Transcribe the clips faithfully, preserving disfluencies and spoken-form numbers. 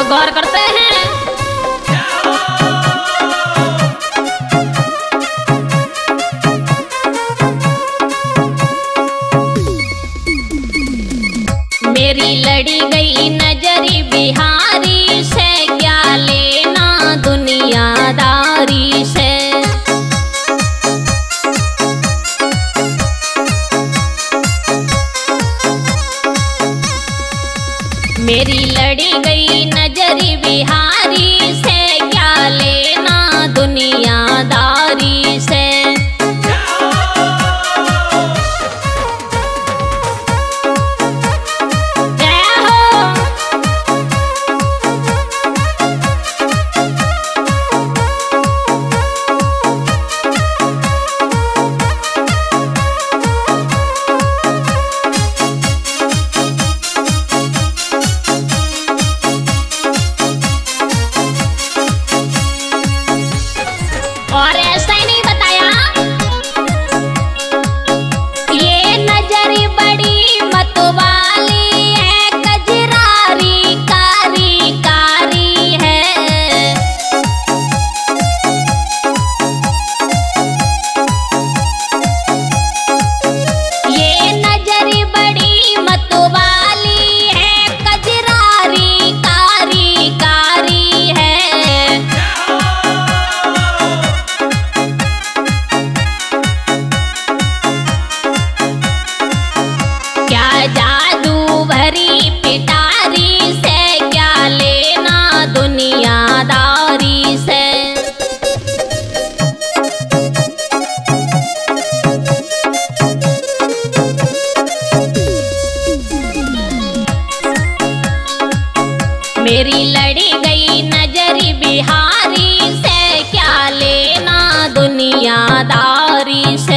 गौर करते हैं। मेरी लड़ी गई नजरी बिहारी से, क्या लेना दुनियादारी से। मेरी लड़ी गई नजरी बिहारी से, क्या लेना दुनियादारी से। और ऐसा ही नहीं बताया, ये नजरी बड़ी मतवाली है, कजरारी कारी कारी है। ये नजरी बड़ी मतवाली है, कजरारी कारी कारी है। जादू भरी पिटारी से, क्या लेना दुनियादारी से। मेरी लड़ी गई नजरी बिहारी से, क्या लेना दुनियादारी से।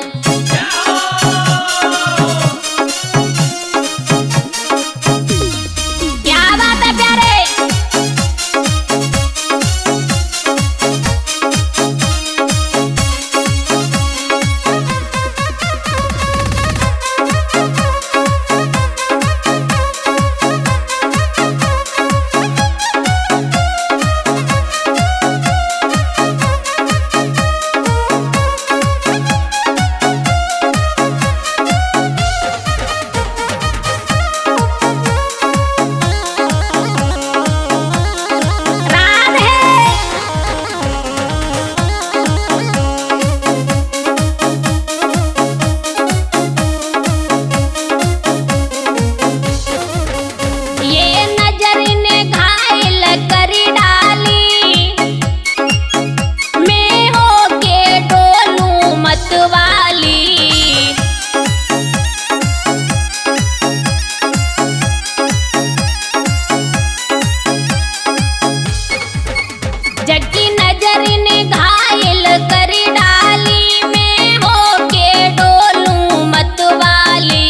जगी नजर ने घायल कर डाली, मैं होके डोलूं मतवाली।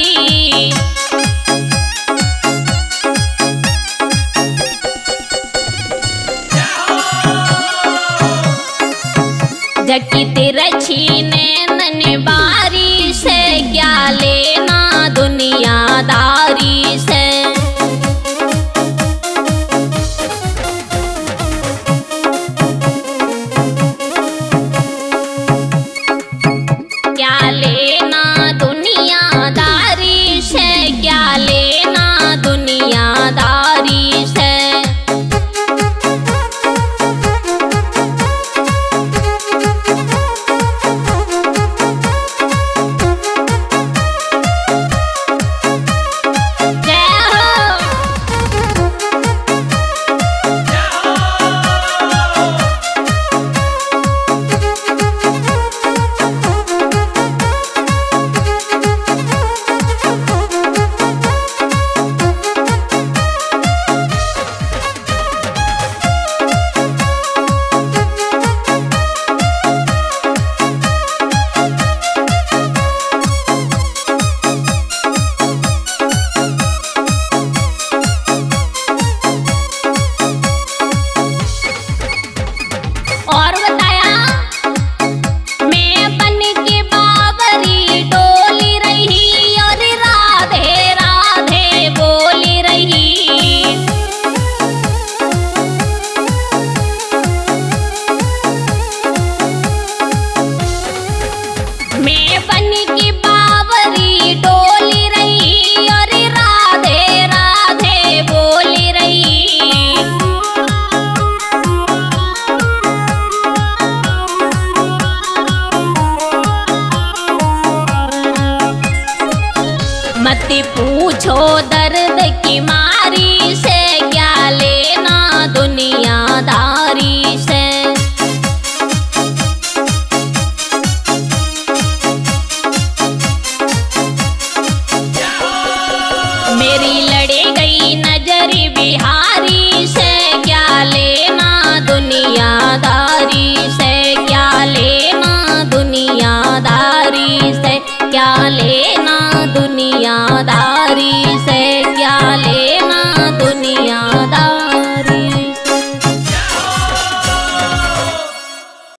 जगी तिरछी नैनन बारी से, क्या लेना दुनियादारी